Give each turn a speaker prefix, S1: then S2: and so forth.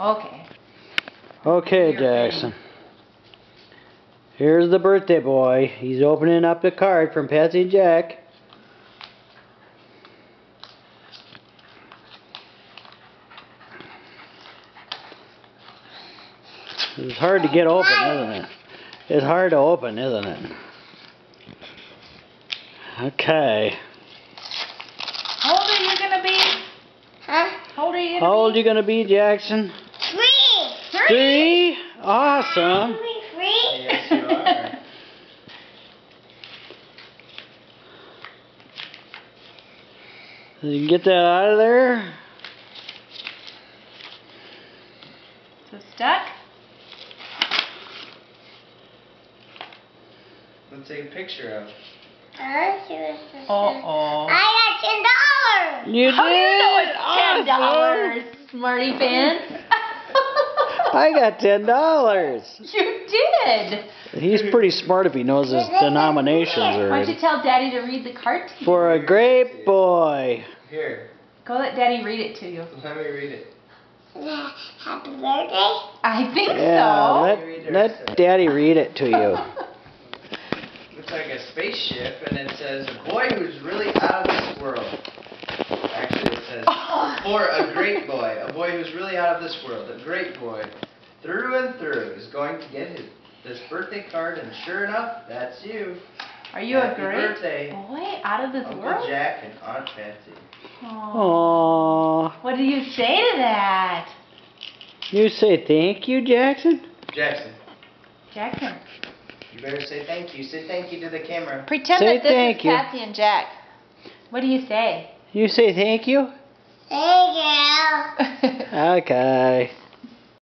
S1: Okay.
S2: Okay, Jackson. Here's the birthday boy. He's opening up the card from Patsy and Jack. It's hard to get open, isn't it? It's hard to open, isn't it? Okay.
S1: How old are you gonna be?
S3: Huh?
S1: How old are you gonna
S2: How old
S1: be?
S2: you gonna be, Jackson?
S3: 3.
S2: 3? Awesome.
S3: 3?
S4: Yes, you are.
S2: You can get that out of there.
S1: So stuck?
S4: Let's take a picture of.
S1: Uh-oh.
S3: I got $10.
S2: You
S1: How do you know it's
S2: Awesome.
S1: $10, smarty pants?
S2: I got $10.
S1: You did.
S2: He's pretty smart if he knows his denominations
S1: Why don't you
S2: already.
S1: tell Daddy to read the card to you?
S2: For a great boy.
S4: Here,
S1: Go let Daddy read it to you.
S4: let me read it.
S3: Happy birthday.
S1: I think
S2: Yeah,
S1: so.
S2: let Daddy read it to you.
S4: Looks like a spaceship, and it says, a boy who's really out of this world. Actually, it says, for a great boy. A boy who's really out of this world. A great boy. Through and through is going to get this birthday card, and sure enough, that's you.
S1: Are you
S4: Happy
S1: a great
S4: birthday,
S1: boy out of this
S4: Uncle
S1: world?
S4: Jack and Aunt Patsy.
S1: Aw.
S2: Aww.
S1: What do you say to that?
S2: You say thank you, Jackson?
S4: Jackson,
S1: Jackson.
S4: you better say thank you. Say thank you to the camera.
S1: Pretend
S2: Say
S1: that this
S2: thank
S1: is
S2: you.
S1: Patsy and Jack. What do you say?
S2: You say thank you?
S3: Thank you.
S2: Okay.